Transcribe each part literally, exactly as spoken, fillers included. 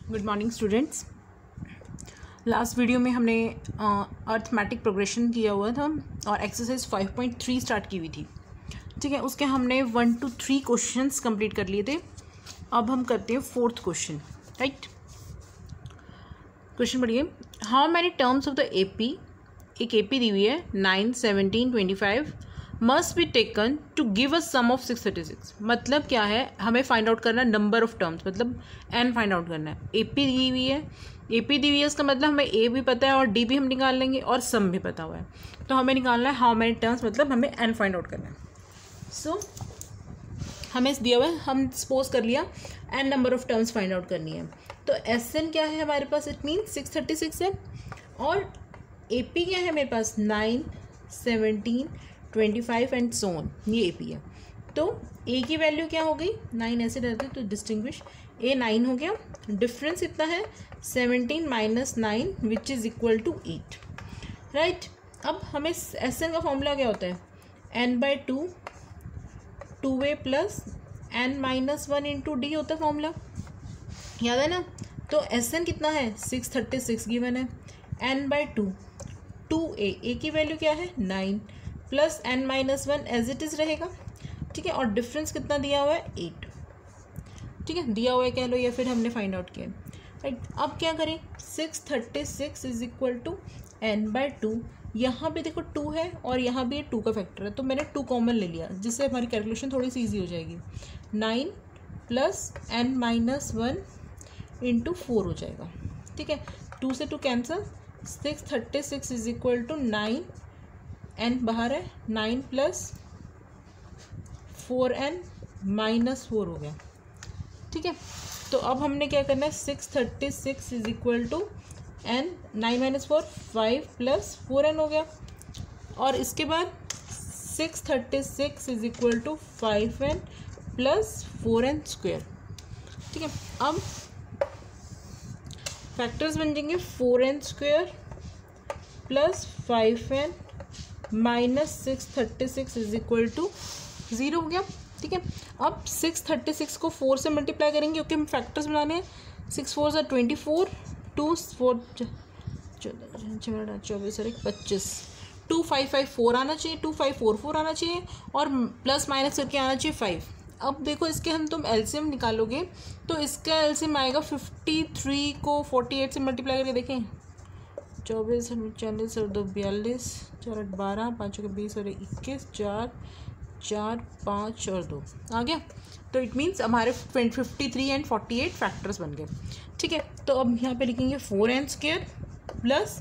Good morning students. Last video में हमने arithmetic progression किया हुआ था और exercise five point three start की हुई थी। ठीक है, उसके हमने one two three questions complete कर लिए थे। अब हम करते हैं फोर्थ क्वेश्चन। राइट, क्वेश्चन पढ़िए। How many terms of the AP, एक एपी दी हुई है nine seventeen twenty five must be taken to give a sum of six thirty six. मतलब क्या है, हमें फाइंड आउट करना है नंबर ऑफ टर्म्स, मतलब एन फाइंड आउट करना है। एपी दी हुई है, एपी दी हुई है, इसका मतलब हमें ए भी पता है और डी भी हम निकाल लेंगे और सम भी पता हुआ है। तो हमें निकालना है हाउ मैनी टर्म्स, मतलब हमें एन फाइंड आउट करना है। सो so, हमें दिया हुआ है, हम सपोज कर लिया n number of terms find out करनी है। तो एस एन क्या है हमारे पास, it mean six thirty six है। और ए पी क्या है मेरे पास, nine seventeen twenty five and so on, ये ए पी है। तो ए की वैल्यू क्या हो गई, नाइन ऐसे रहते तो डिस्टिंग्विश, ए नाइन हो गया, डिफरेंस इतना है seventeen minus nine which is equal to eight. Right, अब हमें एस एन का फॉर्मूला क्या होता है, n by two two A plus N minus one into d होता है फॉर्मूला, याद है ना। तो एस एन कितना है, सिक्स थर्टी सिक्स गिवन है, एन बाई टू टू ए, ए की वैल्यू क्या है nine plus N minus one as it is रहेगा। ठीक है, और डिफरेंस कितना दिया हुआ है, एट। ठीक है, दिया हुआ है कह लो, या फिर हमने फाइंड आउट किया। राइट, अब क्या करें, six thirty six is equal to n by two, यहाँ पे देखो टू है और यहाँ भी टू का फैक्टर है, तो मैंने टू कॉमन ले लिया जिससे हमारी कैलकुलेशन थोड़ी सी ईजी हो जाएगी। Nine plus N minus one into four हो जाएगा। ठीक है, टू से two cancel, six thirty six is equal to nine, n बाहर है, nine plus four n minus four हो गया। ठीक है, तो अब हमने क्या करना है, six thirty six is equal to n, nine minus four five plus four n हो गया। और इसके बाद six thirty six is equal to five n plus four n square. ठीक है, अब फैक्टर्स बन जाएंगे four n square plus five n minus six thirty six is equal to zero हो गया। ठीक है, अब सिक्स थर्टी सिक्स को फोर से मल्टीप्लाई करेंगे क्योंकि हम फैक्टर्स बनाने हैं। सिक्स फोर ज़ा ट्वेंटी फोर, टू फोर चौदह चौबीस और एक पच्चीस, टू फाइव फाइव फोर आना चाहिए, टू फाइव फोर फोर आना चाहिए और प्लस माइनस करके आना चाहिए फाइव। अब देखो इसके हम तुम एलसीएम निकालोगे तो इसका एलसीएम आएगा फिफ्टी थ्री को फोर्टी एट से मल्टीप्लाई करके देखें, चौबीस चालीस और दो बयालीस, चार आठ बारह, पाँच के बीस और इक्कीस, चार चार पाँच और दो आ गया। तो इट मीन्स हमारे fifty three and forty eight factors बन गए। ठीक है, तो अब यहाँ पे लिखेंगे four n square plus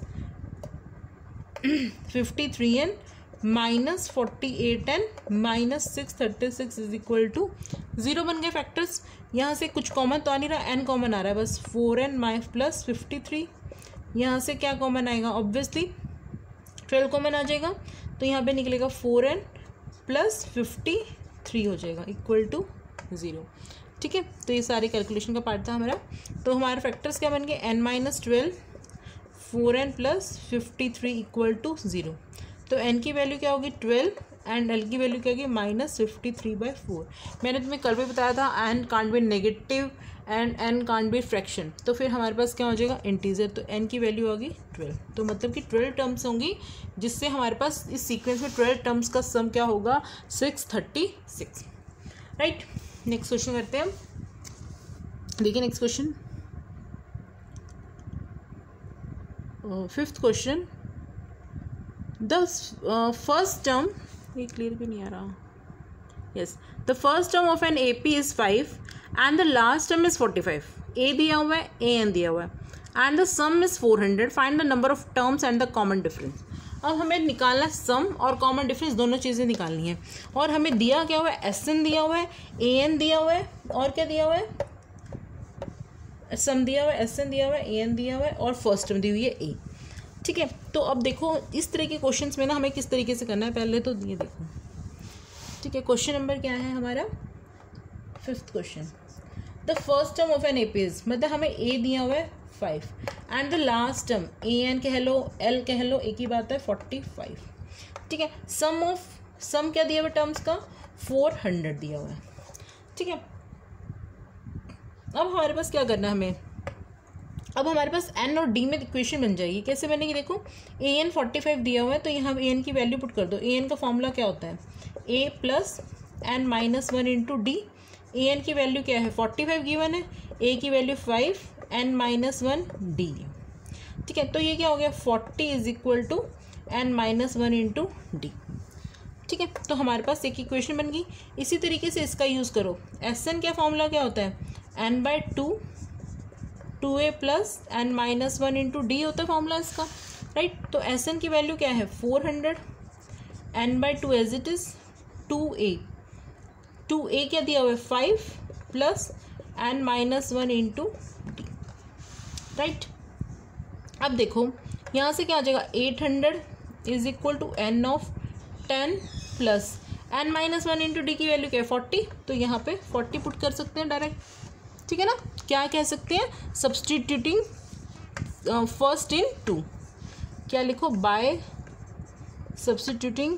fifty three n minus forty eight N minus six thirty six is equal to zero बन गए फैक्टर्स। यहाँ से कुछ कॉमन तो आ नहीं रहा, एन कॉमन आ रहा है बस, फोर एन माइ प्लस फिफ्टी थ्री, यहाँ से क्या कॉमन आएगा, ऑब्वियसली ट्वेल्व कॉमन आ जाएगा, तो यहाँ पे निकलेगा four n plus fifty three हो जाएगा इक्वल टू ज़ीरो। ठीक है, तो ये सारी कैलकुलेशन का पार्ट था हमारा। तो हमारे फैक्टर्स क्या बन गए, n minus twelve, four n plus fifty three equal to zero. तो एन की वैल्यू क्या होगी ट्वेल्व एंड एल की वैल्यू क्या होगी minus fifty three by four. मैंने तुम्हें कल भी बताया था n can't be negative and n can't be fraction, तो फिर हमारे पास क्या हो जाएगा इंटीजर, तो एन की वैल्यू होगी ट्वेल्व। तो मतलब कि ट्वेल्व टर्म्स होंगी जिससे हमारे पास इस सीक्वेंस में ट्वेल्व टर्म्स का सम क्या होगा, six thirty six. Right, next question करते हैं हम। देखिए next question, fifth question, the first term, ये क्लियर भी नहीं आ रहा, yes, the first term of an A P is five and the last term is forty five. A दिया हुआ है, ए एन दिया हुआ है and the sum is four hundred, find the number of terms and the common difference. अब हमें निकालना है सम और कॉमन डिफरेंस, दोनों चीज़ें निकालनी है। और हमें दिया क्या हुआ है, एस एन दिया हुआ है, ए एन दिया हुआ है और क्या दिया हुआ है, सम दिया हुआ है, एस एन दिया हुआ है, ए एन दिया हुआ है और फर्स्ट टर्म दी हुई है ए। ठीक है, तो अब देखो इस तरह के क्वेश्चंस में ना हमें किस तरीके से करना है, पहले तो ये देखो। ठीक है, क्वेश्चन नंबर क्या है हमारा, fifth question, the first term of an A P is, मतलब हमें ए दिया हुआ है five and the last term a n कह लो, एल कह लो, एक ही बात है फोर्टी फाइव। ठीक है, सम ऑफ, सम क्या दिया हुआ टर्म्स का, फोर हंड्रेड दिया हुआ है। ठीक है, अब हमारे पास क्या करना है, हमें अब हमारे पास एन और डी में इक्वेशन बन जाएगी। कैसे बनेगी देखो, ए एन फोर्टी फाइव दिया हुआ है तो यहाँ ए एन की वैल्यू पुट कर दो। ए एन का फॉर्मूला क्या होता है, ए plus N minus one into D. A N की वैल्यू क्या है, फोर्टी फाइव गिवन है, ए की value five, n minus one d. ठीक है, तो ये क्या हो गया, forty is equal to N minus one into d. ठीक है, तो हमारे पास एक इक्वेशन बन गई। इसी तरीके से इसका यूज़ करो। एस एन का फॉर्मूला क्या होता है, n by two two A plus N minus one into d होता है फॉर्मूला इसका, राइट। तो एस एन की वैल्यू क्या है, four hundred, n by two as it is two a, two a क्या दिया हुआ है, five plus N minus one into d, right. अब देखो यहाँ से क्या आ जाएगा, eight hundred is equal to n of ten plus N minus one into d की वैल्यू क्या है, फोर्टी। तो यहाँ पे फोर्टी पुट कर सकते हैं डायरेक्ट, ठीक है ना। क्या कह सकते हैं, सब्सटीट्यूटिंग फर्स्ट इन टू, क्या लिखो, by substituting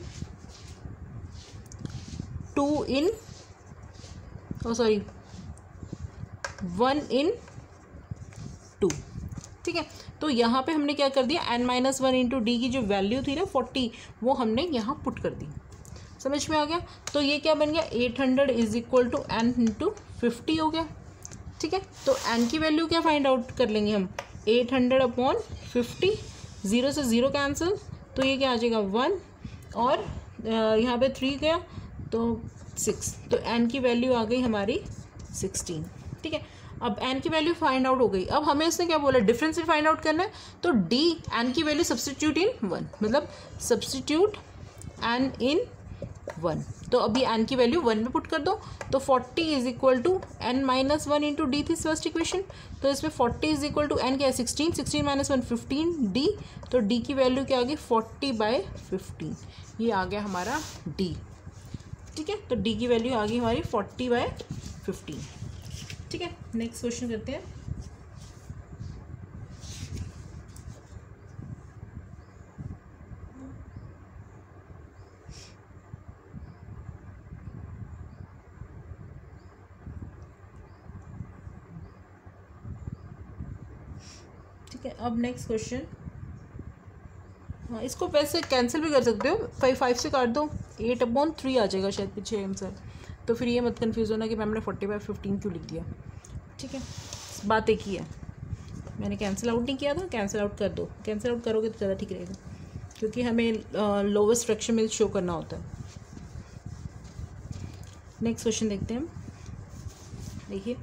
two in, oh sorry one in two. ठीक है, तो यहाँ पे हमने क्या कर दिया, n minus one into d की जो वैल्यू थी ना फोर्टी, वो हमने यहाँ पुट कर दी। समझ में आ गया। तो ये क्या बन गया, eight hundred is equal to n into fifty हो गया। ठीक है, तो एन की वैल्यू क्या फाइंड आउट कर लेंगे हम, eight hundred upon fifty, zero से ज़ीरो कैंसिल, तो ये क्या आ जाएगा वन, और यहाँ पे थ्री गया तो सिक्स, तो एन की वैल्यू आ गई हमारी सिक्सटीन। ठीक है, अब एन की वैल्यू फाइंड आउट हो गई। अब हमें इसने क्या बोला, डिफरेंस फाइंड आउट करना है, तो डी एन की वैल्यू सब्सटीट्यूट इन वन, मतलब सब्सटीट्यूट एन इन वन। तो अभी एन की वैल्यू वन में पुट कर दो, तो forty is equal to N minus one into d थी फर्स्ट इक्वेशन, तो इसमें forty is equal to n क्या है, sixteen, sixteen minus one fifteen d, तो डी की वैल्यू क्या आ गई, फोर्टी बाई फिफ्टीन, ये आ गया हमारा डी। ठीक है, तो डी की वैल्यू आ गई हमारी फोर्टी बाई फिफ्टीन। ठीक है, नेक्स्ट क्वेश्चन करते हैं। ठीक है, अब नेक्स्ट क्वेश्चन, हाँ इसको वैसे कैंसिल भी कर सकते हो, फाइव फाइव से काट दो, एट अपॉन थ्री आ जाएगा शायद पीछे आंसर, तो फिर ये मत कंफ्यूज होना कि मैम ने फोर्टी बाई फिफ्टीन क्यों लिख दिया। ठीक है, बात एक ही है, मैंने कैंसिल आउट नहीं किया था, कैंसिल आउट कर दो, कैंसिल आउट करोगे तो ज़्यादा ठीक रहेगा, क्योंकि हमें लोवेस्ट फ्रैक्शन में शो करना होता है। नेक्स्ट क्वेश्चन देखते हैं हम, देखिए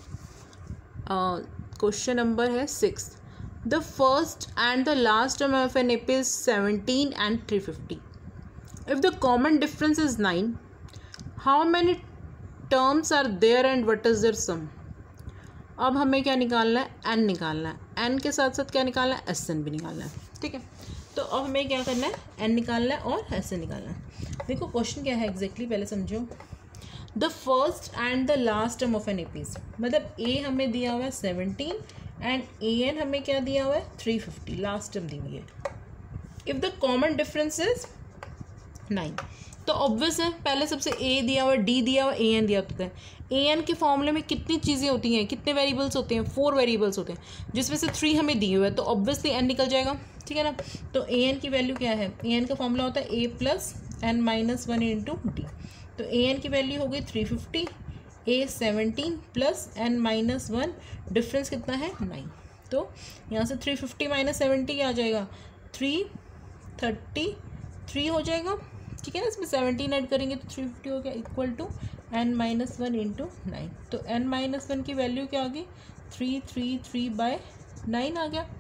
क्वेश्चन नंबर है six, the first and the last term of an AP is seventeen and three fifty, if the common difference is nine, how many terms are there and what is their sum. अब हमें क्या निकालना है, N निकालना है, N के साथ साथ क्या निकालना है, एस एन भी निकालना है। ठीक है, तो अब हमें क्या करना है, एन निकालना है और एस एन निकालना है। देखो क्वेश्चन क्या है एग्जैक्टली, पहले समझो। The first and the last term of an APs, मतलब ए हमें दिया हुआ है सेवनटीन एंड ए एन हमें क्या दिया हुआ है, थ्री फिफ्टी, लास्ट टर्म दी हुई है। If the common difference is nine, तो ऑब्वियस है, पहले सबसे ए दिया हुआ है, डी दिया हुआ है, ए एन दिया होता है। ए एन के फॉर्मूले में कितनी चीज़ें होती हैं, कितने वेरिएबल्स होते हैं, फोर वेरिएबल्स होते हैं, जिसमें से थ्री हमें दिए हुए हैं, तो ऑब्वियसली एन निकल जाएगा। ठीक है ना, तो ए एन की वैल्यू क्या है, ए एन का फॉर्मूला होता है ए plus N minus one into d, तो ए एन की वैल्यू हो गई three fifty, a seventeen plus N minus one, difference कितना है, नाइन, तो यहाँ से थ्री फिफ्टी माइनस सेवेंटी क्या आ जाएगा, थ्री थर्टी थ्री हो जाएगा। ठीक है ना, इसमें सेवनटीन ऐड करेंगे तो थ्री फिफ्टी हो गया, equal to N minus one into nine, तो एन माइनस वन की वैल्यू क्या आ गई, three three three by nine आ गया।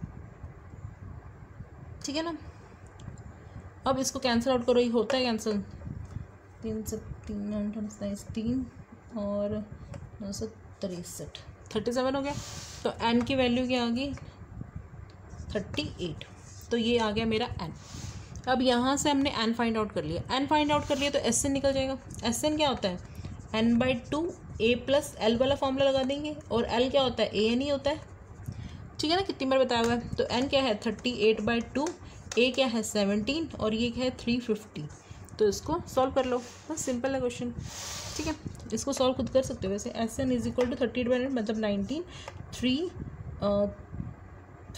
ठीक है ना, अब इसको कैंसिल आउट करो, ये होता है कैंसिल, तीन से तीन तीन और नौ सौ तिरसठ, थर्टी सेवन हो गया, तो एन की वैल्यू क्या आ गई, थर्टी एट, तो ये आ गया मेरा एन। अब यहाँ से हमने एन फाइंड आउट कर लिया, एन फाइंड आउट कर लिया तो एस एन निकल जाएगा। एस एन क्या होता है, n by two A plus L वाला फॉर्मूला लगा देंगे, और एल क्या होता है, ए एन ही होता है। ठीक है ना, कितनी बार बताया हुआ है, तो एन क्या है thirty eight by two, a क्या है सेवनटीन, और ये क्या है थ्री फिफ्टी, तो इसको सॉल्व कर लो, बस सिंपल है क्वेश्चन। ठीक है, इसको सॉल्व खुद कर सकते हो वैसे। S n is equal to thirty eight by मतलब nineteen, three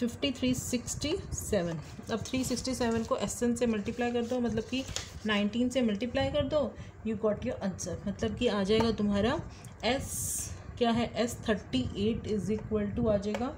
fifty three sixty seven. अब थ्री सिक्सटी सेवन को एस एन से मल्टीप्लाई कर दो, मतलब कि नाइनटीन से मल्टीप्लाई कर दो, यू गॉट योर आंसर। मतलब कि आ जाएगा तुम्हारा एस क्या है, S thirty eight is equal to आ जाएगा,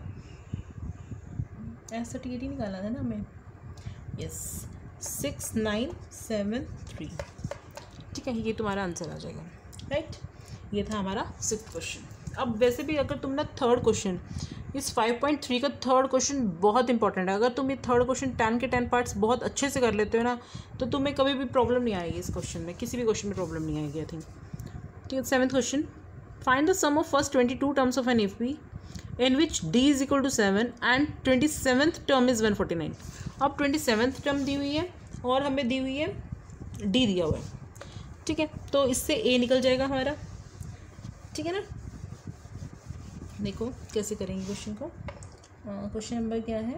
एस थर्टी एट ही निकाला था ना हमें, yes six nine seven three. ठीक है, ये तुम्हारा आंसर आ जाएगा, राइट। ये था हमारा सिक्स्थ क्वेश्चन। अब वैसे भी अगर तुम ना थर्ड क्वेश्चन, इस फाइव पॉइंट थ्री का थर्ड क्वेश्चन बहुत इंपॉर्टेंट है। अगर तुम ये थर्ड क्वेश्चन टेन के टेन पार्ट्स बहुत अच्छे से कर लेते हो ना, तो तुम्हें कभी भी प्रॉब्लम नहीं आएगी इस क्वेश्चन में, किसी भी क्वेश्चन में प्रॉब्लम नहीं आएगी आई थिंक। ठीक है, seventh question, find the sum of first twenty two terms of an F P in which d is equal to seven and twenty seventh term is one forty nine. अब twenty seventh term दी हुई है और हमें दी हुई है D दिया हुआ है। ठीक है, तो इससे ए निकल जाएगा हमारा। ठीक है ना, देखो कैसे करेंगे क्वेश्चन को। क्वेश्चन नंबर क्या है,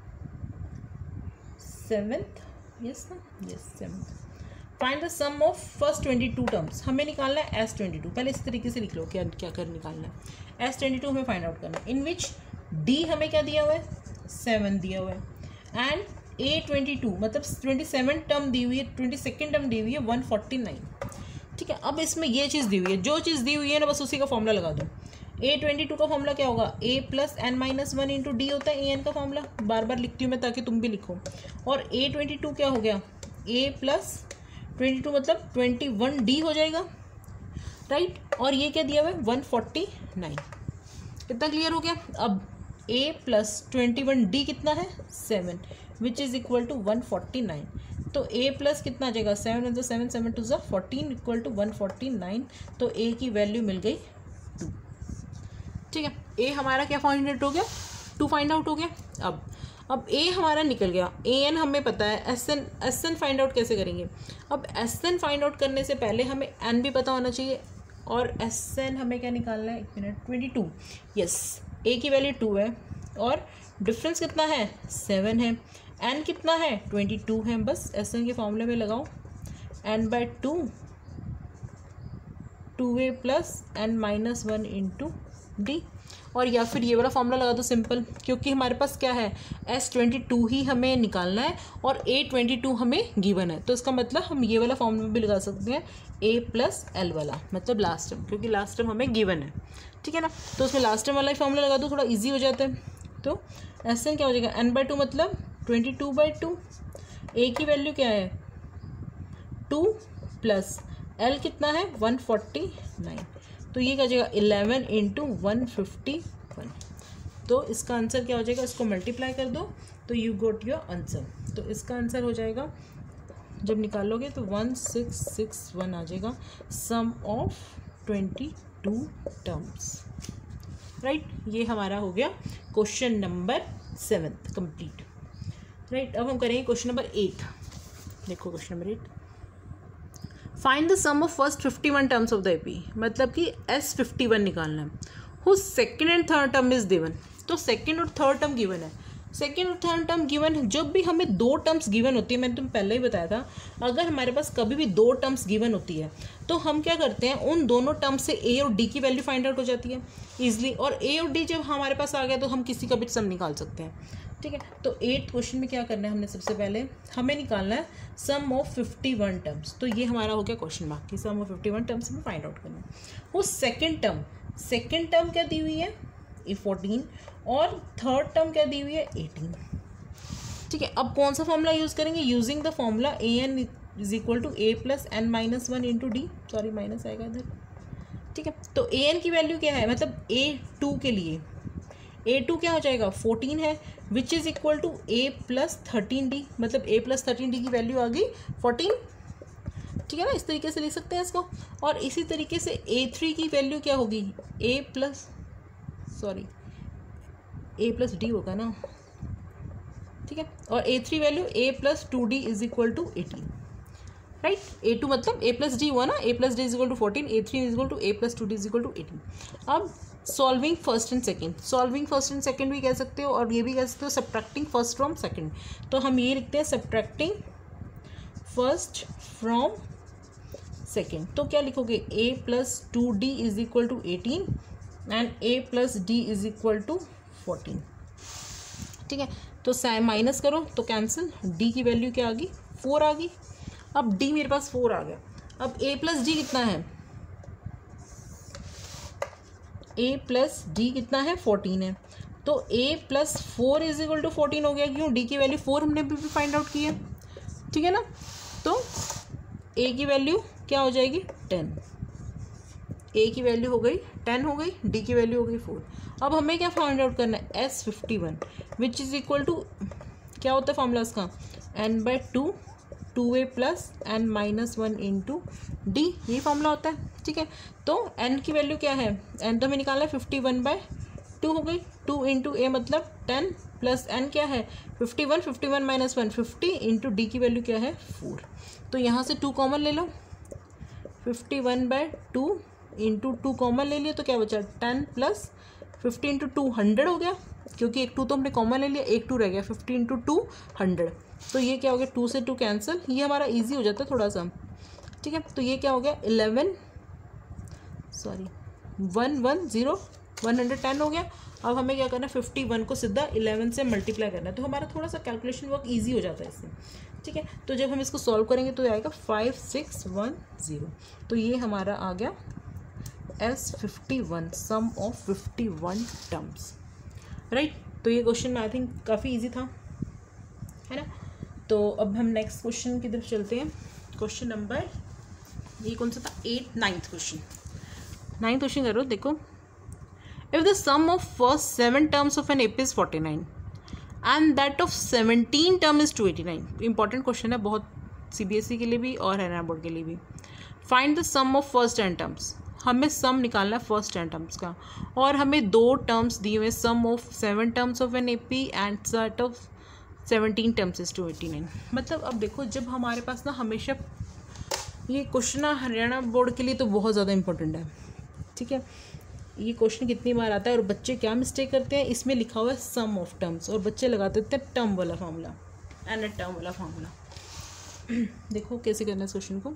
सेवेंथ, यस ना, yes seventh. Find the sum of first twenty two terms. हमें निकालना है एस ट्वेंटी टू। पहले इस तरीके से लिख लो क्या क्या कर निकालना है। एस ट्वेंटी टू हमें फाइंड आउट करना है, इन विच डी हमें क्या दिया हुआ है, सेवन दिया हुआ है, एंड ए ट्वेंटी टू मतलब ट्वेंटी सेवन टर्म दी हुई है, ट्वेंटी सेकेंड टर्म दी हुई है वन फोर्टी नाइन। ठीक है, अब इसमें ये चीज़ दी हुई है, जो चीज़ दी हुई है ना बस उसी का फॉर्मूला लगा दो। ए ट्वेंटी टू का फॉर्मूला क्या होगा, a plus N minus one into d होता है ए एन का फॉर्मूला। बार बार लिखती हूँ मैं ताकि तुम भी लिखो। और ए ट्वेंटी टू क्या हो गया, ए प्लस ट्वेंटी टू मतलब ट्वेंटी वन डी हो जाएगा, राइट। और ये क्या दिया हुआ है, वन फोर्टी नाइन। कितना क्लियर हो गया। अब a plus twenty one d कितना है, seven, which is equal to one forty nine. तो ए प्लस कितना आ जाएगा, seven in the seven, seven two ज़ा fourteen equal to one forty nine. तो ए की वैल्यू मिल गई टू। ठीक है, ए हमारा क्या फाइंड आउट हो गया, टू फाइंड आउट हो गया। अब अब ए हमारा निकल गया, ए एन हमें पता है, s n s n find out कैसे करेंगे। अब एस एन फाइंड आउट करने से पहले हमें एन भी पता होना चाहिए, और एस एन हमें क्या निकालना है, एक minute, twenty two, yes a की वैल्यू टू है और डिफरेंस कितना है, सेवन है, एन कितना है, ट्वेंटी टू है। बस एस एन के फॉर्मूले में लगाओ, n by two, two A plus N minus one into d, और या फिर ये वाला फॉर्मूला लगा दो सिंपल, क्योंकि हमारे पास क्या है, एस ट्वेंटी टू ही हमें निकालना है और ए ट्वेंटी टू हमें गिवन है। तो इसका मतलब हम ये वाला फॉर्मूला भी लगा सकते हैं, ए प्लस एल वाला, मतलब लास्ट टर्म, क्योंकि लास्ट टर्म हमें गिवन है। ठीक है ना, तो उसमें लास्ट टर्म वाला ही फॉर्मूला लगा दो, थोड़ा ईजी हो जाता है। तो एस एन क्या हो जाएगा, एन बाई टू मतलब twenty two by two, a की वैल्यू क्या है टू, प्लस एल कितना है वन फोर्टी नाइन। तो ये क्या हो जाएगा, eleven into one fifty one. तो इसका आंसर क्या हो जाएगा, इसको मल्टीप्लाई कर दो तो यू गोट योर आंसर। तो इसका आंसर हो जाएगा, जब निकालोगे तो वन सिक्स सिक्स वन आ जाएगा, sum of twenty two terms, right. ये हमारा हो गया question number seventh complete, right. अब हम करेंगे क्वेश्चन नंबर एट। देखो question number eight, find the sum of first fifty one terms of the AP. मतलब कि एस फिफ्टी वन निकालना है, whose second and third term is given. तो second और थर्ड टर्म गिवन है, second और third term given है। जब भी हमें दो टर्म्स गिवन होती है, मैंने तुम पहले ही बताया था, अगर हमारे पास कभी भी दो टर्म्स गिवन होती है तो हम क्या करते हैं, उन दोनों टर्म से ए और डी की वैल्यू फाइंड आउट हो जाती है ईजिली, और ए और डी जब हमारे पास आ गया तो हम किसी का भी सम निकाल सकते हैं। ठीक है, तो एट क्वेश्चन में क्या करना है, हमने सबसे पहले हमें निकालना है sum of fifty one terms. तो ये हमारा हो गया क्वेश्चन मार्क की sum of fifty one terms हमें फाइंड आउट करना है। वो सेकेंड टर्म, सेकेंड टर्म क्या दी हुई है, ए फोर्टीन, और थर्ड टर्म क्या दी हुई है, एटीन। ठीक है, अब कौन सा फॉर्मूला यूज़ करेंगे, using the formula a n is equal to A plus N minus one into d, sorry minus आएगा इधर। ठीक है, तो ए एन की वैल्यू क्या है, मतलब ए टू के लिए ए टू क्या हो जाएगा, फोर्टीन है, which is equal to A plus thirteen d, मतलब ए प्लस थर्टीन डी की वैल्यू आ गई फोर्टीन। ठीक है ना, इस तरीके से लिख सकते हैं इसको। और इसी तरीके से ए थ्री की वैल्यू क्या होगी, a plus sorry a plus d होगा ना, ठीक है। और a three value a plus two d is equal to eighteen, right. A two मतलब ए प्लस डी हुआ ना, a plus d is equal to fourteen, a three is equal to A plus two d is equal to eighteen. अब solving first and second, solving first and second भी कह सकते हो, और ये भी कह सकते हो सब्ट्रैक्टिंग फर्स्ट फ्रॉम सेकंड। तो हम ये लिखते हैं सब्ट्रैक्टिंग फर्स्ट फ्रॉम सेकंड। तो क्या लिखोगे, a plus two d is equal to eighteen and a plus d is equal to fourteen. ठीक है। तो माइनस करो तो कैंसिल, डी की वैल्यू क्या आ गई, फोर आ गई। अब डी मेरे पास फोर आ गया। अब ए प्लस डी कितना है, ए प्लस डी कितना है, फोर्टीन है। तो a plus four is equal to fourteen हो गया, क्यों, डी की वैल्यू फोर हमने भी फाइंड आउट की है, ठीक है ना। तो ए की वैल्यू क्या हो जाएगी, टेन। ए की वैल्यू हो गई टेन हो गई, डी की वैल्यू हो गई फोर। अब हमें क्या फाइंड आउट करना है, s fifty one which is equal to, क्या होता है फॉर्मूला इसका, n by two, two A plus N minus one into d, ये फॉर्मूला होता है, ठीक है। तो एन की वैल्यू क्या है, एन तो हमें निकालना है फिफ्टी वन बाई टू हो गई, टू इंटू ए मतलब टेन प्लस एन क्या है fifty one, fifty one minus one fifty into d की वैल्यू क्या है फोर। तो यहाँ से टू कॉमन ले लो, fifty one by two into two common ले लिया तो क्या बचा, ten plus fifty into two hundred हो गया, क्योंकि एक टू तो हमने कॉमन ले लिया, एक टू रह गया, फिफ्टी इंटू टू हंड्रेड। तो ये क्या हो गया, टू से टू कैंसिल, ये हमारा इजी हो जाता है थोड़ा सा, ठीक है। तो ये क्या हो गया, eleven sorry one one zero one hundred ten हो गया। अब हमें क्या करना है, फिफ्टी वन को सीधा इलेवन से मल्टीप्लाई करना है, तो हमारा थोड़ा सा कैलकुलेशन वर्क ईजी हो जाता है इससे, ठीक है। तो जब हम इसको सॉल्व करेंगे तो आएगा फाइव सिक्स वन ज़ीरो। तो ये हमारा आ गया s fifty one, sum of fifty one terms, right. तो ये क्वेश्चन में आई थिंक काफ़ी ईजी था, है ना। तो अब हम नेक्स्ट क्वेश्चन की तरफ चलते हैं। क्वेश्चन नंबर, ये कौन सा था, eight ninth question. Ninth question करो, देखो, if the sum of first seven terms of an AP is forty nine and that of seventeen term is two eighty nine. Important question है बहुत, CBSE के लिए भी और हरियाणा बोर्ड के लिए भी। Find the sum of first ten terms, हमें सम निकालना है फर्स्ट टेन टर्म्स का, और हमें दो टर्म्स दिए हुए, sum of seven terms of an AP and set of seventeen terms is two eighty nine. मतलब अब देखो, जब हमारे पास ना हमेशा ये क्वेश्चन हरियाणा बोर्ड के लिए तो बहुत ज़्यादा इंपॉर्टेंट है, ठीक है। ये क्वेश्चन कितनी बार आता है और बच्चे क्या मिस्टेक करते हैं, इसमें लिखा हुआ है सम ऑफ टर्म्स और बच्चे लगा देते हैं टर्म वाला फार्मूला, एन ए टर्म वाला फार्मूला। देखो कैसे करना है इस क्वेश्चन को,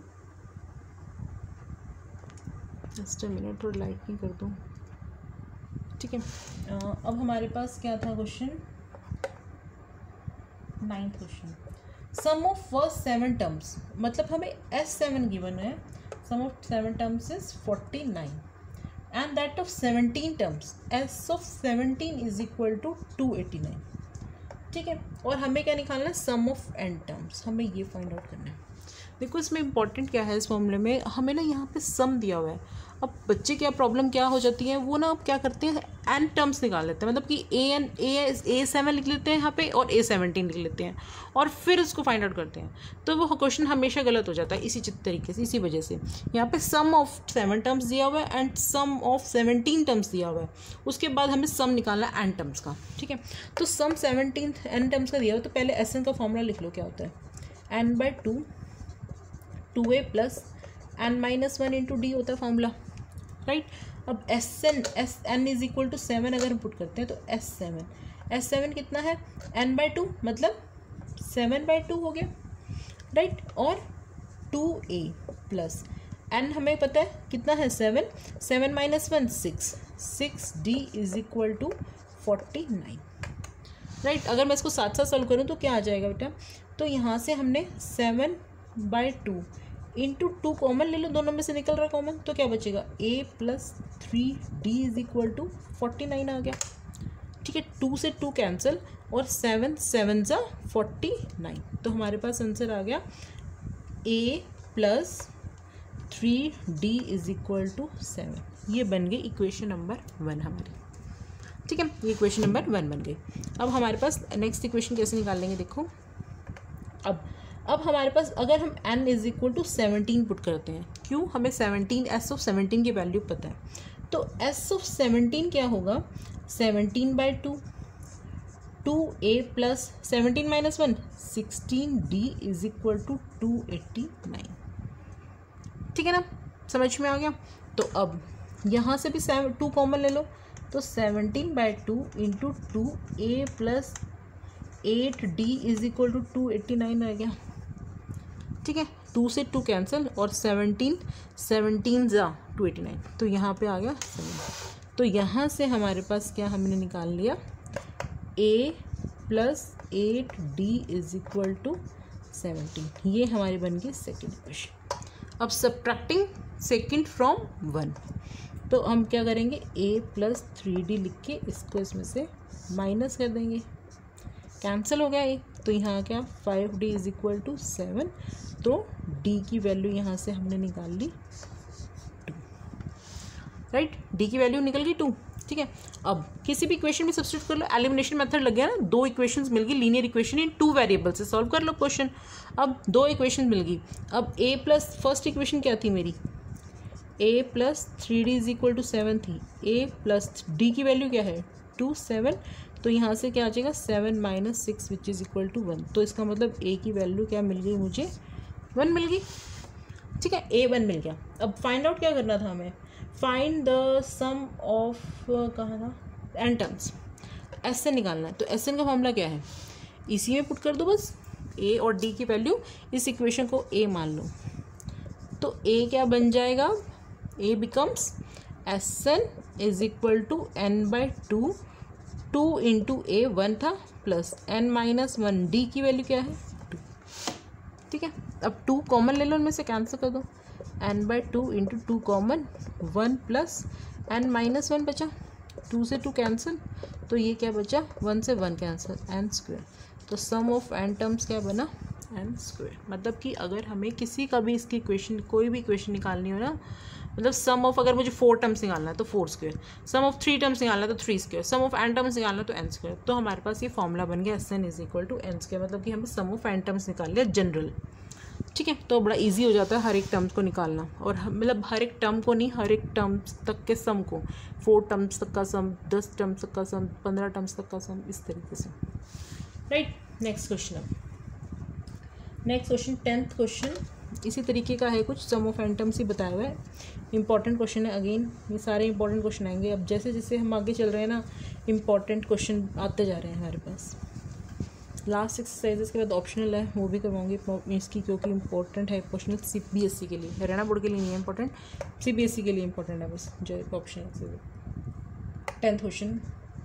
जस्ट अ मिनट, थोड़ा लाइट नहीं कर दूँ, ठीक है। अब हमारे पास क्या था question, ninth question, sum of first seven terms, मतलब हमें एस सेवन गिवन है, sum of seven terms is forty nine and that of seventeen terms, s of seventeen is equal to two eighty nine, ठीक है। और हमें क्या निकालना है, सम ऑफ एन टर्म्स, हमें ये फाइंड आउट करना है। देखो इसमें इंपॉर्टेंट क्या है, इस फॉर्मूले में हमें ना यहाँ पे सम दिया हुआ है। अब बच्चे क्या प्रॉब्लम क्या हो जाती है, वो ना अब क्या करते हैं, एन टर्म्स निकाल लेते हैं, मतलब कि ए एन ए ए सेवन लिख लेते हैं यहाँ पे और ए सेवनटीन लिख लेते हैं और फिर उसको फाइंड आउट करते हैं, तो वो क्वेश्चन हमेशा गलत हो जाता है इसी तरीके से। इसी वजह से यहाँ पे सम ऑफ सेवन टर्म्स दिया हुआ है and sum of seventeen terms दिया हुआ है, उसके बाद हमें सम निकालना है एन टर्म्स का, ठीक है। तो सम सेवनटीन एन टर्म्स का दिया हुआ, तो पहले एस एन का फॉर्मूला लिख लो, क्या होता है, n by two, two A plus N minus one into d होता है फॉर्मूला, राइट। अब s n s n is equal to seven अगर हम पुट करते हैं तो एस सेवन, एस सेवन कितना है, एन बाई टू मतलब सेवन बाई टू हो गया, राइट। और टू ए प्लस एन हमें पता है कितना है, seven, seven minus one six, six d is equal to forty nine, right. अगर मैं इसको साथ साथ सॉल्व करूँ तो क्या आ जाएगा बेटा, तो यहाँ से हमने seven by two into two common ले लो, दोनों में से निकल रहा कॉमन, तो क्या बचेगा, a plus three d is equal to forty nine आ गया, ठीक है। टू से टू कैंसिल और सेवन सेवन ज़ा फोर्टी नाइन, तो हमारे पास आंसर आ गया a plus three d is equal to seven. ये बन गई इक्वेशन नंबर वन हमारी, ठीक है। ये इक्वेशन नंबर वन बन गई। अब हमारे पास नेक्स्ट इक्वेशन कैसे निकाल लेंगे, देखो अब अब हमारे पास अगर हम n is equal to seventeen put करते हैं, क्यों, हमें सेवनटीन एस ऑफ सेवनटीन की वैल्यू पता है, तो एस ऑफ सेवनटीन क्या होगा, seventeen by two, two A plus seventeen minus one, sixteen d is equal to two eighty nine, ठीक है ना, समझ में आ गया। तो अब यहाँ से भी सेवन टू कॉमन ले लो, तो seventeen by two into two A plus eight d is equal to two eighty nine आ गया, ठीक है। टू से टू कैंसिल और सेवनटीन सेवनटीन ज़ा टू एटी नाइन, तो यहाँ पे आ गया सेवन। तो यहाँ से हमारे पास क्या हमने निकाल लिया, a plus eight d is equal to seventeen. ये हमारी बन गई सेकेंड इक्वेशन। अब सब्ट्रैक्टिंग सेकेंड फ्रॉम वन, तो हम क्या करेंगे, ए प्लस थ्री डी लिख के इसको इसमें से माइनस कर देंगे, कैंसिल हो गया एक, तो यहाँ क्या five d is equal to seven, तो डी की वैल्यू यहाँ से हमने निकाल ली टू, राइट, डी की वैल्यू निकल गई टू। ठीक है, अब किसी भी इक्वेशन में सब्स्टिट्यूट कर लो, एलिमिनेशन मेथड लग गया ना, दो इक्वेशंस मिल गई, linear equation in two variable से सॉल्व कर लो क्वेश्चन। अब दो इक्वेशन मिल गई, अब ए प्लस फर्स्ट इक्वेशन क्या थी मेरी, a plus three d is equal to seven थी, ए प्लस डी की वैल्यू क्या है टू, सेवन, तो यहाँ से क्या आ जाएगा seven minus six which is equal to one, तो इसका मतलब ए की वैल्यू क्या मिल गई मुझे, वन मिल गई। ठीक है, ए वन मिल गया। अब फाइंड आउट क्या करना था हमें, फाइंड द सम ऑफ कहाँ था, एन टर्म्स, एस एन निकालना है। तो एस एन का फॉर्मूला क्या है, इसी में पुट कर दो बस, ए और डी की वैल्यू, इस इक्वेशन को ए मान लो, तो ए क्या बन जाएगा, a becomes s n is equal to n by two, two into a one था plus N minus one, d की वैल्यू क्या है टू। ठीक है, अब टू कॉमन ले लो, उनमें से कैंसिल कर दो, n by two into two common, one plus N minus one बचा, टू से टू कैंसिल, तो ये क्या बचा, वन से वन कैंसिल, एन स्क्वेयर, तो सम ऑफ एन टर्म्स क्या बना, एन स्क्वेयर। मतलब कि अगर हमें किसी का भी इसकी इक्वेशन, कोई भी इक्वेशन निकालनी हो ना, मतलब सम ऑफ, अगर मुझे फोर टर्म्स निकालना है तो four square, sum of three terms निकालना है तो three square, sum of n terms निकालना है तो एन स्क्वेयर, तो हमारे पास ये फॉर्मूला बन गया s n is equal to n square, मतलब कि हमें सम ऑफ एन टर्म्स निकाल लिया जनरल। ठीक है, तो बड़ा इजी हो जाता है हर एक टर्म्स को निकालना, और मतलब हर एक टर्म को नहीं, हर एक टर्म्स तक के सम को, फोर टर्म्स तक का सम, दस टर्म्स तक का सम, पंद्रह टर्म्स तक का सम, इस तरीके से, राइट। नेक्स्ट क्वेश्चन, अब नेक्स्ट क्वेश्चन टेंथ क्वेश्चन इसी तरीके का है, कुछ सम ऑफ एन टर्म्स ही बताया हुआ है, इंपॉर्टेंट क्वेश्चन है। अगेन ये सारे इंपॉर्टेंट क्वेश्चन आएंगे, अब जैसे जैसे हम आगे चल रहे हैं ना, इंपॉर्टेंट क्वेश्चन आते जा रहे हैं हमारे पास। लास्ट एक्सरसाइजेस के बाद ऑप्शनल है, वो भी करवाऊंगी इसकी, क्योंकि इंपॉर्टेंट है optional C B S E के लिए, हरियाणा बोर्ड के लिए नहीं है important, C B S E के लिए इंपॉर्टेंट है बस, जो optional. Tenth question,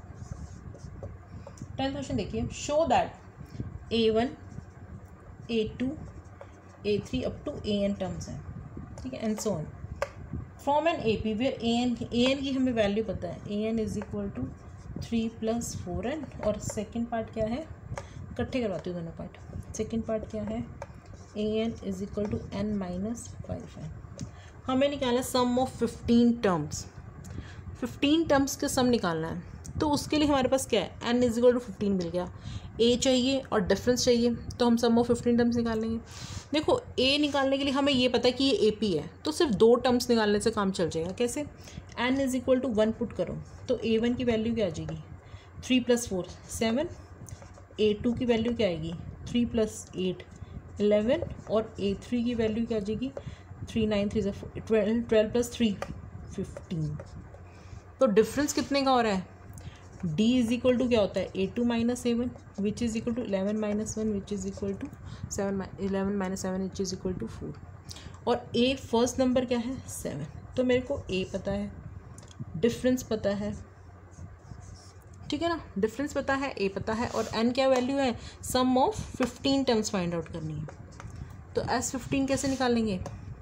tenth question देखिए, show that a one a two a three up to a n terms हैं, ठीक है, and so on, from an A P where a n, a N की हमें value पता है, a n is equal to three plus four n, और second part क्या है, इकट्ठे करवाती हूँ दोनों पार्ट, सेकेंड पार्ट क्या है, a n is equal to N minus five है। हमें निकालना sum of fifteen terms, fifteen terms के सम निकालना है, तो उसके लिए हमारे पास क्या है, n is equal to fifteen मिल गया, ए चाहिए और डिफरेंस चाहिए, तो हम सम ऑफ फिफ्टीन टर्म्स निकाल लेंगे। देखो ए निकालने के लिए हमें ये पता है कि ये ए पी है, तो सिर्फ दो टर्म्स निकालने से काम चल जाएगा। कैसे, n is equal to one put करो, तो ए वन की वैल्यू क्या आ जाएगी, three plus four seven, a two की वैल्यू क्या आएगी, थ्री प्लस एट इलेवन, और ए थ्री की वैल्यू क्या आ जाएगी, three nine three twelve, twelve plus three fifteen. तो डिफरेंस कितने का हो रहा है, d इज इक्वल टू क्या होता है, a two minus a one which is equal to eleven minus one which is equal to seven, eleven minus seven which is equal to four, और a फर्स्ट नंबर क्या है seven, तो मेरे को a पता है, डिफरेंस पता है, ठीक है ना, डिफरेंस पता है, a पता है, और n क्या वैल्यू है, sum of fifteen terms find out करनी है। तो एस फिफ्टीन कैसे निकालेंगे,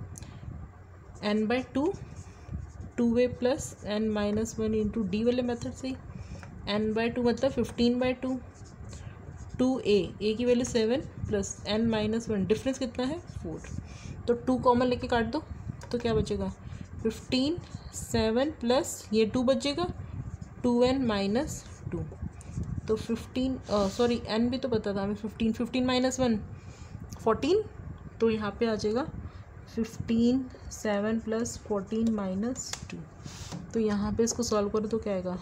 n by two, two A plus N minus one into d वाले मेथड से, एन बाई टू मतलब फिफ्टीन बाई टू, टू ए, ए की value seven plus N minus one, difference कितना है फोर, तो टू कॉमन लेके काट दो, तो क्या बचेगा फिफ्टीन, सेवन प्लस ये टू बचेगा, टू एन माइनस टू, तो फिफ्टीन, सॉरी एन भी तो पता था हमें, fifteen, fifteen minus one fourteen, तो यहाँ पे आ जाएगा fifteen, seven plus fourteen minus two, तो यहाँ पे इसको सॉल्व करो तो क्या आएगा,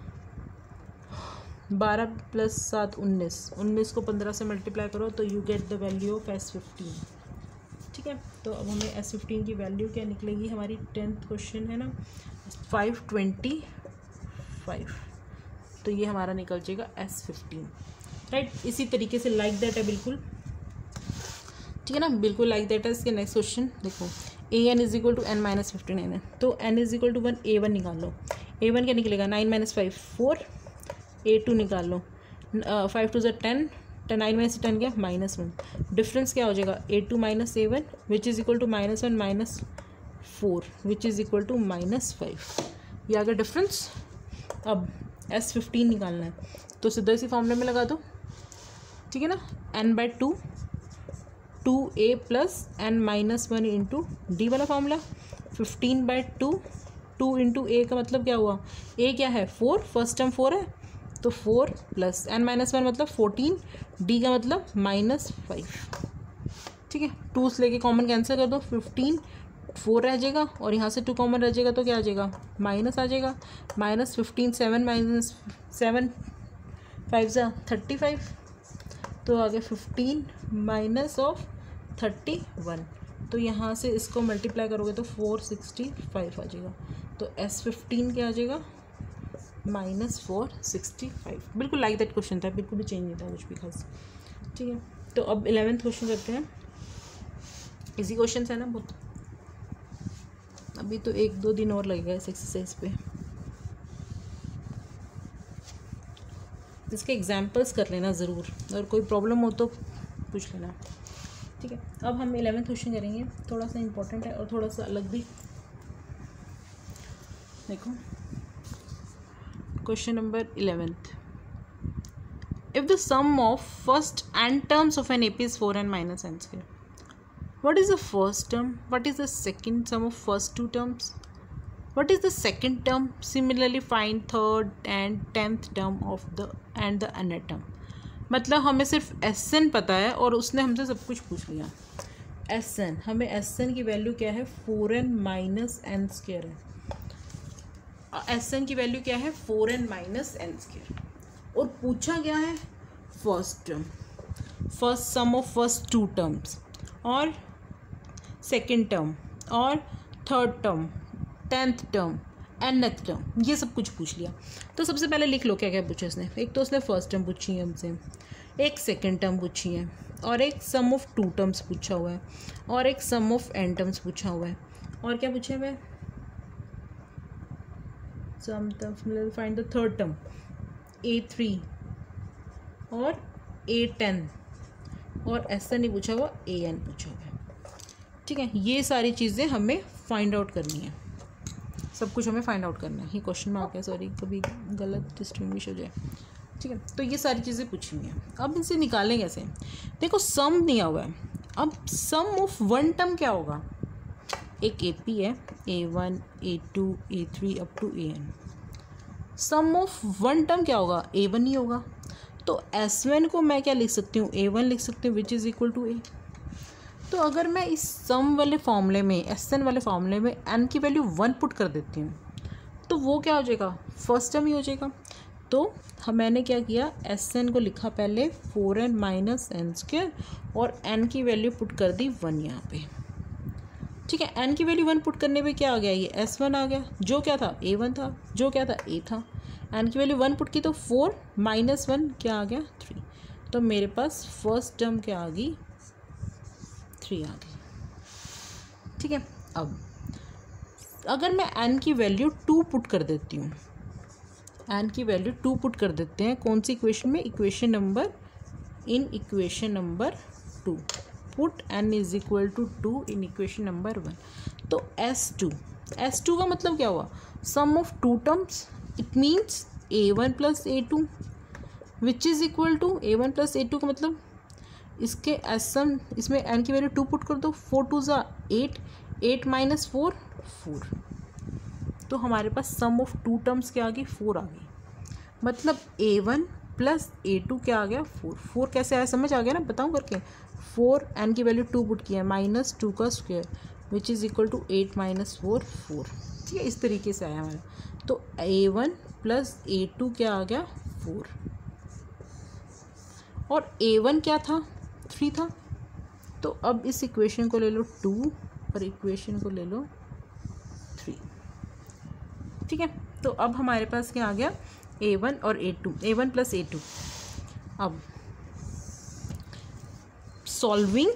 बारह प्लस सात उन्नीस, उन्नीस को पंद्रह से मल्टीप्लाई करो तो you get the value of s fifteen. ठीक है, तो अब हमें एस फिफ्टीन की वैल्यू क्या निकलेगी, हमारी टेंथ क्वेश्चन है ना, फाइव ट्वेंटी फाइव, तो ये हमारा निकल जाएगा एस फिफ्टीन, राइट। इसी तरीके से लाइक दैट है, बिल्कुल ठीक है ना, बिल्कुल लाइक दैट है। इसके नेक्स्ट क्वेश्चन देखो, a n is equal to N minus fifty nine है, तो n is equal to one, a one निकाल लो, ए वन क्या निकलेगा, nine minus five four, a two निकाल लो, five twos are ten, ten nine में से टेन गया माइनस वन, डिफरेंस क्या हो जाएगा a two minus a one which is equal to minus one minus four which is equal to minus five. ये आ गया डिफरेंस। अब एस फिफ्टीन निकालना है तो सीधा इसी फॉर्मूले में लगा दो, ठीक है ना, n by two two A plus N minus one into d वाला formula, fifteen by two, two into a का मतलब क्या हुआ, ए क्या है फोर, फर्स्ट टर्म फोर है तो four plus N minus one मतलब फोर्टीन, डी का मतलब माइनस फाइव, ठीक है। टू से लेके कॉमन कैंसिल कर दो, फिफ्टीन फोर रह जाएगा और यहाँ से टू कॉमन रह जाएगा तो क्या आ जाएगा, माइनस आ जाएगा, minus fifteen seven minus seven fives are thirty five, तो आ गया fifteen minus of thirty one, तो यहाँ से इसको मल्टीप्लाई करोगे तो फोर सिक्सटी फाइव आ जाएगा, तो एस फिफ्टीन क्या आ जाएगा माइनस फोर सिक्सटी फाइव। बिल्कुल लाइक दैट क्वेश्चन था, बिल्कुल भी चेंज नहीं था कुछ भी खास, ठीक है। तो अब इलेवेंथ क्वेश्चन करते हैं, इजी क्वेश्चन है ना बहुत, अभी तो एक दो दिन और लगेगा इस एक्सरसाइज पे, इसके एग्जाम्पल्स कर लेना ज़रूर, अगर कोई प्रॉब्लम हो तो पूछ लेना, ठीक है। अब हम इलेवेंथ क्वेश्चन करेंगे, थोड़ा सा इम्पोर्टेंट है और थोड़ा सा अलग भी। देखो question number eleventh, if the sum of first n terms of an AP is four n minus n square, what is the first term, what is the second sum of first two terms, what is the second term, similarly find third and tenth term of the and the another term। मतलब हमें सिर्फ S N पता है और उसने हमसे सब कुछ पूछ लिया। एस एन, हमें एस एन की वैल्यू क्या है, four n minus n square है, एस एन की वैल्यू क्या है, four n minus n square, और पूछा गया है first term, first sum of first two terms और सेकेंड टर्म और third term, tenth term and nth term, ये सब कुछ पूछ लिया। तो सबसे पहले लिख लो क्या क्या पूछा इसने, एक तो उसने फर्स्ट टर्म पूछी है हमसे, एक सेकेंड टर्म पूछी है, और एक सम ऑफ टू टर्म्स पूछा हुआ है, और एक सम ऑफ एन टर्म्स पूछा हुआ है, और क्या पूछा है, sum find the third term a three और ए टेन, और ऐसा नहीं पूछा हुआ, ए एन पूछा हुआ है, ठीक है। ये सारी चीज़ें हमें फाइंड आउट करनी है, सब कुछ हमें फाइंड आउट करना है। ये क्वेश्चन में आ गया, सॉरी कभी गलत डिस्टिंग्विश हो जाए, ठीक है। तो ये सारी चीज़ें पूछी हुई हैं, अब इनसे निकालें कैसे, देखो सम दिया हुआ है, अब सम ऑफ वन टर्म क्या होगा, एक ए पी है, a one a two a three up to a n, sum of one term क्या होगा, ए वन ही होगा, तो एस वन को मैं क्या लिख सकती हूँ, ए वन लिख सकती हूँ which is equal to a. तो अगर मैं इस सम वाले फॉर्मूले में, एस एन वाले फॉर्मूले में एन की वैल्यू वन पुट कर देती हूँ तो वो क्या हो जाएगा, फर्स्ट टर्म ही हो जाएगा। तो हम मैंने क्या किया, एस एन को लिखा पहले four n minus n square और एन की वैल्यू पुट कर दी वन यहाँ पे, ठीक है। एन की वैल्यू वन पुट करने पे क्या आ गया, ये एस वन आ गया, जो क्या था ए वन था, जो क्या था ए था, एन की वैल्यू वन पुट की तो फोर माइनस वन क्या आ गया, थ्री, तो मेरे पास फर्स्ट टर्म क्या आ गई, थ्री आ गई, ठीक है। अब अगर मैं एन की वैल्यू टू पुट कर देती हूँ, एन की वैल्यू टू पुट कर देते हैं कौन सी इक्वेशन में, equation number, in equation number two, put n is equal to two in equation number one, तो एस टू, एस टू का मतलब क्या हुआ, sum of two terms, it means a one plus a two which is equal to, a one plus a two का मतलब इसके S सम, इसमें N की वैल्यू टू पुट कर दो, four twos are eight, eight minus four four, तो हमारे पास सम ऑफ टू टर्म्स क्या आ गई, फोर आ गई, मतलब a one plus a two क्या आ गया, फोर, फोर कैसे आया समझ आ गया ना, बताऊँ करके, फोर एन की वैल्यू टू पुट किया, माइनस टू का square which is equal to eight minus four four, ठीक है, इस तरीके से आया हमारा। तो a one plus a two क्या आ गया, फोर, और ए वन क्या था, थ्री था, तो अब इस इक्वेशन को ले लो टू और इक्वेशन को ले लो थ्री, ठीक है। तो अब हमारे पास क्या आ गया, ए वन और a two, a one plus a two. अब सॉल्विंग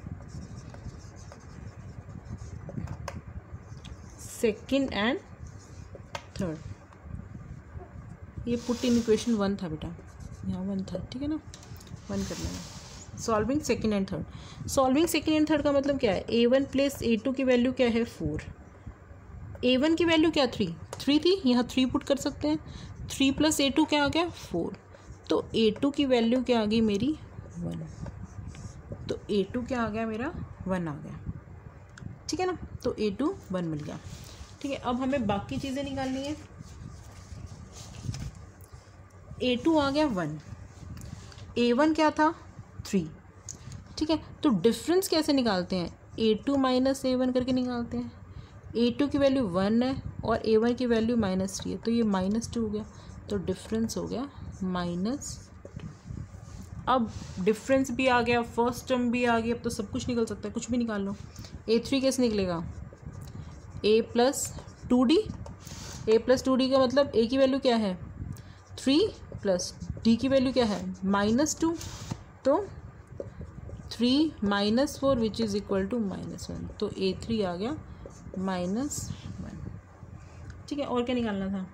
सेकेंड एंड थर्ड, ये पुट इन इक्वेशन वन था बेटा, यहाँ वन था, ठीक है ना, वन करना है। Solving second and third, solving second and third का मतलब क्या है, a one plus a two की वैल्यू क्या है फोर, ए वन की वैल्यू क्या थ्री थ्री थी, यहाँ थ्री पुट कर सकते हैं, थ्री प्लस ए टू क्या आ गया फोर, तो ए टू की वैल्यू क्या आ गई मेरी वन, तो ए टू क्या आ गया मेरा वन आ गया, ठीक है ना, तो ए टू वन मिल गया, ठीक है। अब हमें बाकी चीज़ें निकालनी है, ए टू आ गया वन, ए वन क्या था थ्री, ठीक है, तो डिफरेंस कैसे निकालते हैं, a two minus a one करके निकालते हैं, ए टू की वैल्यू वन है और ए वन की वैल्यू माइनस थ्री है, तो ये माइनस टू हो गया, तो डिफरेंस हो गया माइनस टू। अब डिफरेंस भी आ गया, फर्स्ट टर्म भी आ गया, अब तो सब कुछ निकल सकता है, कुछ भी निकाल लो। ए थ्री कैसे निकलेगा, a plus two d, a plus two d का मतलब ए की वैल्यू क्या है थ्री प्लस डी की वैल्यू क्या है माइनस टू, तो three minus four which is equal to minus one, तो ए थ्री आ गया माइनस वन, ठीक है। और क्या निकालना था,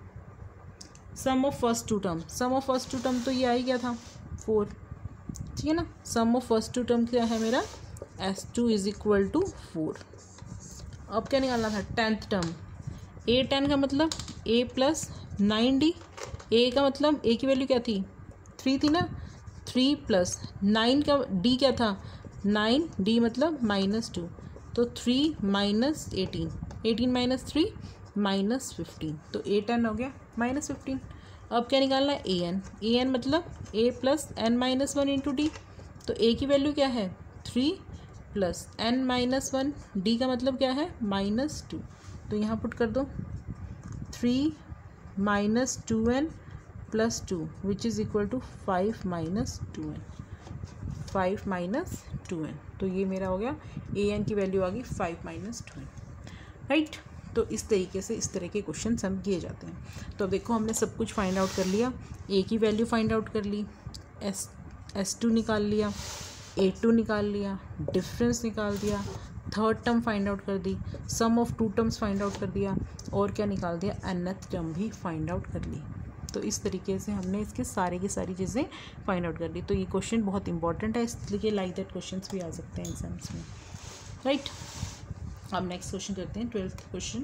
sum of first two term, sum of first two term तो ये आ ही गया था फोर, ठीक है ना, sum of first two term क्या है मेरा s two is equal to four. अब क्या निकालना था, टेंथ टर्म, ए टेन का मतलब a plus nine d, a का मतलब ए की वैल्यू क्या थी थ्री थी ना, थ्री प्लस नाइन का डी क्या था नाइन, डी मतलब माइनस टू, तो three minus eighteen, eighteen minus three minus fifteen, तो ए टेन हो गया माइनस फिफ्टीन। अब क्या निकालना है, ए एन, ए एन मतलब a plus N minus one into d, तो ए की वैल्यू क्या है three plus N minus one, d का मतलब क्या है माइनस टू, तो यहाँ पुट कर दो three minus two n plus two which is equal to five minus two n, five minus two n, तो ये मेरा हो गया ए एन की वैल्यू आ गई five minus two n, right. तो इस तरीके से इस तरह के क्वेश्चन हम किए जाते हैं। तो अब देखो हमने सब कुछ फाइंड आउट कर लिया, ए की वैल्यू फाइंड आउट कर ली, एस एस टू निकाल लिया, ए टू निकाल लिया, डिफरेंस निकाल दिया, थर्ड टर्म फाइंड आउट कर दी, sum of two terms find out कर दिया, और क्या निकाल दिया एनथ टर्म भी फाइंड आउट कर ली। तो इस तरीके से हमने इसके सारे की सारी चीज़ें फाइंड आउट कर ली। तो ये क्वेश्चन बहुत इंपॉर्टेंट है, इसलिए लाइक दैट क्वेश्चंस भी आ सकते हैं एग्जाम्स में, राइट। अब नेक्स्ट क्वेश्चन करते हैं, ट्वेल्थ क्वेश्चन।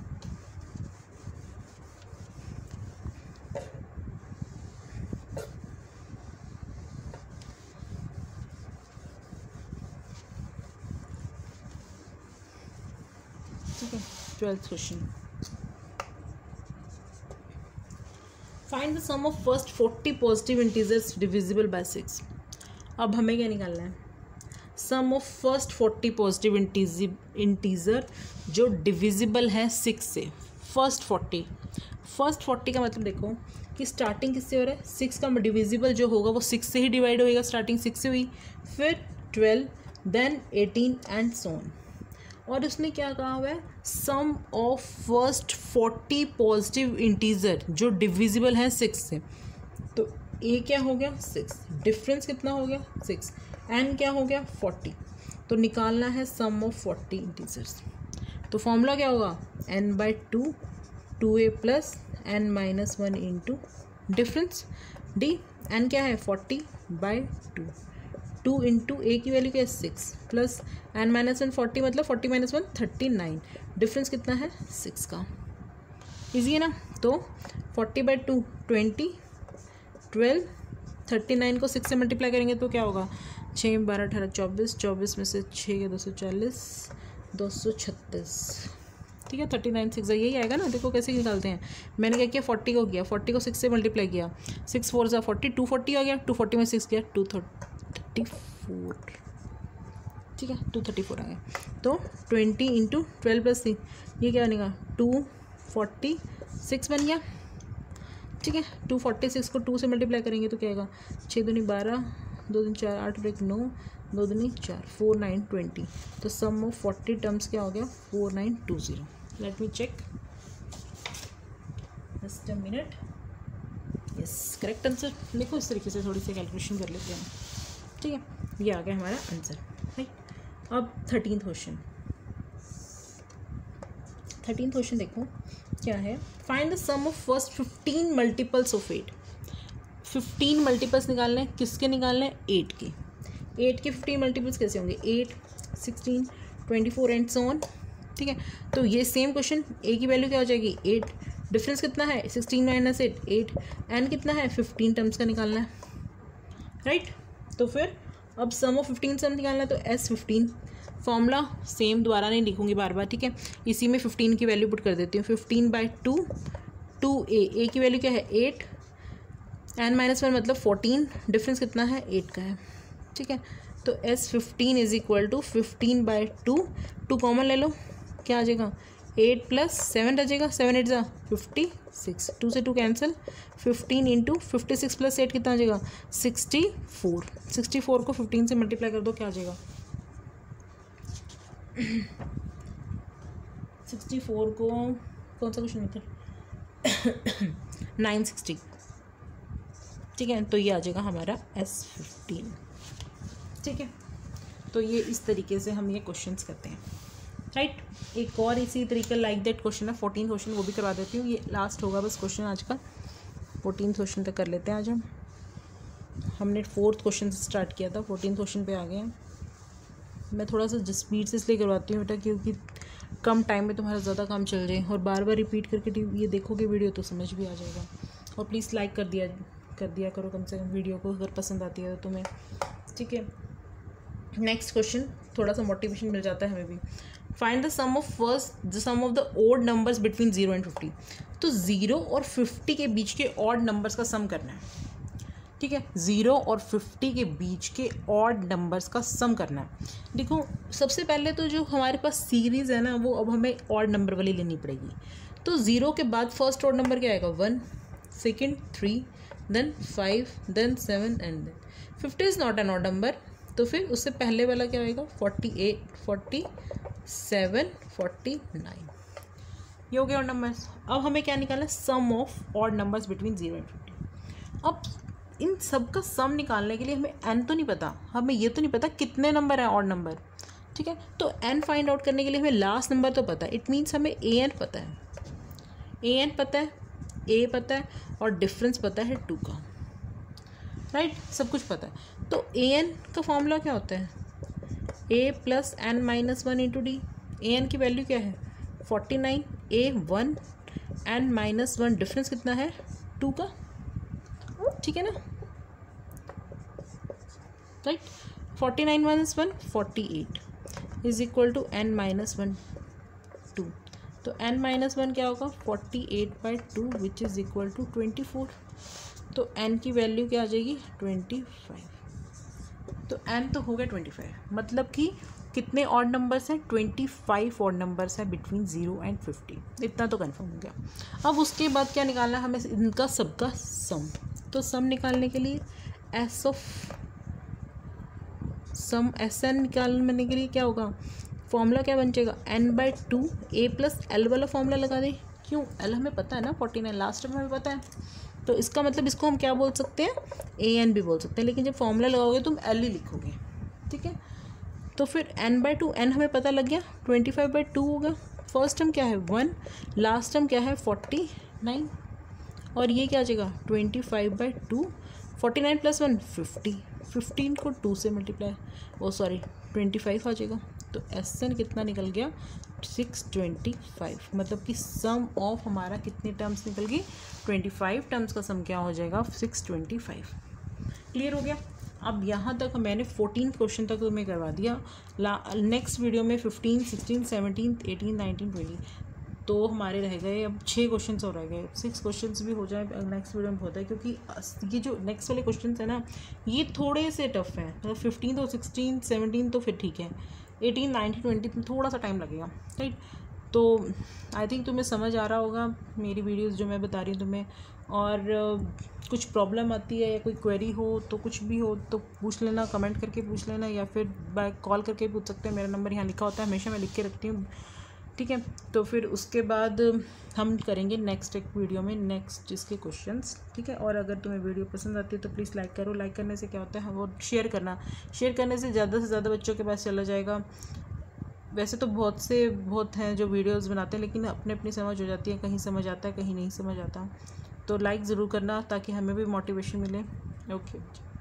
ठीक है, twelfth question, find the sum of first forty positive integers divisible by six. अब हमें क्या निकालना है, sum of first forty positive integer जो डिविजिबल है सिक्स से, फर्स्ट फोर्टी, फर्स्ट फोर्टी का मतलब देखो कि स्टार्टिंग किससे हो रहा है, सिक्स का डिविजिबल जो होगा वो सिक्स से ही डिवाइड होएगा, स्टार्टिंग सिक्स से हुई, फिर twelve, then eighteen and so on. और उसने क्या कहा हुआ है, sum of first forty positive integer जो डिविजिबल है सिक्स से, तो ए क्या हो गया सिक्स, डिफरेंस कितना हो गया सिक्स, एन क्या हो गया फोर्टी, तो निकालना है सम ऑफ फोर्टी इंटीजर्स। तो फॉर्मूला क्या होगा, n by two, two A plus N minus one into difference, d n क्या है forty by two, two into a की वैल्यू क्या है six, plus N minus one forty मतलब forty minus one thirty nine, difference कितना है six का, easy है ना। तो forty by two twenty, twelve, thirty nine को सिक्स से मल्टीप्लाई करेंगे तो क्या होगा, छः बारह अठारह चौबीस, चौबीस में से छः के दो सौ चालीस, दो सौ छत्तीस, ठीक है, थर्टी नाइन सिक्स यही आएगा ना। देखो कैसे निकालते हैं, मैंने क्या किया फोर्टी को किया, फोर्टी को सिक्स से मल्टीप्लाई किया, six four are forty, two forty आ गया, टू फोर्टी में सिक्स किया टू थर्टी फोर, ठीक है, टू थर्टी फोर आ गया। तो twenty into twelve plus three, ये क्या बनेगा टू फोर्टी सिक्स बन गया, ठीक है। टू फोर्टी सिक्स को टू से मल्टीप्लाई करेंगे तो क्या आएगा, छः दूनी बारह, दो दिन चार, आठ और एक नौ, दो दूनी चार, फोर नाइन ट्वेंटी, तो सम ऑफ फोर्टी टर्म्स क्या हो गया four nine two zero. Let me check, just a minute, yes correct answer. देखो इस तरीके से थोड़ी सी कैलकुलेशन कर लेते हैं, ठीक है, ये आ गया हमारा आंसर, राइट। अब थर्टीन क्वेश्चन, थर्टीन क्वेश्चन देखो क्या है, find the sum of first fifteen multiples of eight. Fifteen multiples निकालने हैं, किसके निकालने हैं? एट के। एट के फिफ्टीन मल्टीपल्स कैसे होंगे? Eight, sixteen, twenty four and so on. ठीक है, तो ये सेम क्वेश्चन, ए की वैल्यू क्या हो जाएगी? एट, डिफरेंस कितना है? Sixteen minus eight, eight, n कितना है? फिफ्टीन टर्म्स का निकालना है, राइट। तो फिर अब सम ऑफ फिफ्टीन सम निकालना है, तो एस फिफ्टीन फॉर्मूला सेम, दोबारा नहीं लिखूंगी बार बार, ठीक है। इसी में फिफ्टीन की वैल्यू पुट कर देती हूँ। फिफ्टीन बाई टू, टू ए, ए की वैल्यू क्या है? एट, एन माइनस वन मतलब फोर्टीन, डिफरेंस कितना है? एट का है, ठीक है। तो S fifteen is equal to fifteen by two, two common ले लो, क्या आ जाएगा? एट प्लस सेवन रचेगा, सेवन एट जा फिफ्टी सिक्स, टू से two cancel, fifteen into fifty six plus eight कितना आ जाएगा? Sixty four. सिक्सटी फोर को फिफ्टीन से मल्टीप्लाई कर दो, क्या आ जाएगा? सिक्सटी फोर को कौन सा क्वेश्चन होता? नाइन सिक्सटी, ठीक है। तो ये आ जाएगा हमारा एस फिफ्टीन, ठीक है। तो ये इस तरीके से हम ये क्वेश्चंस करते हैं, राइट। एक और इसी तरीके लाइक दैट क्वेश्चन है, फोर्टीन क्वेश्चन, वो भी करवा देती हूँ। ये लास्ट होगा बस क्वेश्चन आज का, फोर्टीन क्वेश्चन तक कर लेते हैं आज हम। हमने फोर्थ क्वेश्चन से स्टार्ट किया था, फोर्टीन क्वेश्चन पे आ गए हैं। मैं थोड़ा सा स्पीड से इसलिए करवाती हूँ बेटा, क्योंकि कम टाइम में तुम्हारा ज़्यादा काम चल जाए, और बार बार रिपीट करके ये देखोगे वीडियो तो समझ भी आ जाएगा। और प्लीज़ लाइक कर दिया कर दिया करो कम से कम वीडियो को, अगर पसंद आती है तो तुम्हें, ठीक है। नेक्स्ट क्वेश्चन, थोड़ा सा मोटिवेशन मिल जाता है हमें भी। Find the sum of first the sum of the odd numbers between zero and fifty. तो ज़ीरो और फिफ्टी के बीच के ऑड नंबर्स का सम करना है, ठीक है। ज़ीरो और फिफ्टी के बीच के ऑड नंबर्स का सम करना है। देखो सबसे पहले तो जो हमारे पास सीरीज़ है ना, वो अब हमें ऑड नंबर वाली लेनी पड़ेगी। तो ज़ीरो के बाद फर्स्ट ऑड नंबर क्या आएगा? One, second three, then five, then seven and then fifty is not an odd number. तो फिर उससे पहले वाला क्या होएगा? Forty eight, forty seven, forty nine, ये हो गया ऑड नंबर्स। अब हमें क्या निकालना है? Sum of odd numbers between zero and fifty. अब इन सब का सम निकालने के लिए हमें एन तो नहीं पता, हमें ये तो नहीं पता कितने नंबर हैं ऑड नंबर, ठीक है। तो एन फाइंड आउट करने के लिए हमें लास्ट नंबर तो पता है, इट मीन्स हमें ए एन पता है, ए एन पता है, ए पता है, और डिफरेंस पता है टू का, राइट right? सब कुछ पता है। तो ए एन का फॉर्मूला क्या होता है? ए plus N minus one into D. A N की वैल्यू क्या है? Forty nine, A one, N minus one, difference कितना है? टू का, ठीक है ना, right. Forty nine minus one, forty eight is equal to N minus one, two. तो एन माइनस वन क्या होगा? Forty eight by two which is equal to twenty four. तो एन की वैल्यू क्या आ जाएगी? Twenty five. तो N तो हो गया ट्वेंटी फाइव, मतलब कि कितने ऑड नंबर्स हैं? ट्वेंटी फाइव ऑड नंबर्स हैं बिटवीन ज़ीरो एंड फिफ्टी। इतना तो कंफर्म हो गया। अब उसके बाद क्या निकालना है हमें? इनका सबका सम। तो सम निकालने के लिए S of sum, S N निकालने के लिए क्या होगा? फॉर्मूला क्या बन जाएगा? N by two, A plus L वाला फॉर्मूला लगा दें। क्यों? एल हमें पता है ना, फोर्टी नाइन लास्ट टाइम हमें पता है। तो इसका मतलब इसको हम क्या बोल सकते हैं? ए एन भी बोल सकते हैं, लेकिन जब फॉर्मूला लगाओगे तुम एल ही लिखोगे, ठीक है। तो फिर एन बाई टू, एन हमें पता लग गया, ट्वेंटी फाइव बाई टू होगा। फर्स्ट टर्म क्या है? वन, लास्ट टर्म क्या है? फोर्टी नाइन, और ये क्या आ जाएगा? Twenty five by two, forty nine plus one, fifty, fifteen को टू से multiply, oh sorry twenty five आ जाएगा। तो एस एन कितना निकल गया? Six twenty five. मतलब कि सम ऑफ हमारा कितने टर्म्स निकल गई? ट्वेंटी फाइव टर्म्स का सम क्या हो जाएगा? Six twenty five. क्लियर हो गया? अब यहाँ तक मैंने फोर्टीन क्वेश्चन तक तुम्हें करवा दिया। नेक्स्ट वीडियो में fifteen, sixteen, seventeen, eighteen, nineteen, twenty, तो हमारे रह गए अब छः क्वेश्चन और रह गए। सिक्स क्वेश्चंस भी हो जाए नेक्स्ट वीडियो में होता है, क्योंकि ये जो नेक्स्ट वाले क्वेश्चंस है ना, ये थोड़े से टफ हैं। मतलब फिफ्टीन तो, सिक्सटीन, सेवनटीन तो फिर ठीक है, एटीन, नाइनटीन, ट्वेंटी में थोड़ा सा टाइम लगेगा, राइट। तो आई थिंक तुम्हें समझ आ रहा होगा मेरी वीडियोस जो मैं बता रही हूँ तुम्हें। और uh, कुछ प्रॉब्लम आती है या कोई क्वेरी हो तो कुछ भी हो तो पूछ लेना, कमेंट करके पूछ लेना, या फिर बाय कॉल करके पूछ सकते हैं। मेरा नंबर यहाँ लिखा होता है, हमेशा मैं लिख के रखती हूँ, ठीक है। तो फिर उसके बाद हम करेंगे नेक्स्ट एक वीडियो में नेक्स्ट इसके क्वेश्चंस, ठीक है। और अगर तुम्हें वीडियो पसंद आती है तो प्लीज़ लाइक करो। लाइक करने से क्या होता है, वो शेयर करना, शेयर करने से ज़्यादा से ज़्यादा बच्चों के पास चला जाएगा। वैसे तो बहुत से बहुत हैं जो वीडियोस बनाते हैं, लेकिन अपने अपनी समझ हो जाती है, कहीं समझ आता है कहीं नहीं समझ आता, तो लाइक ज़रूर करना ताकि हमें भी मोटिवेशन मिले। ओके।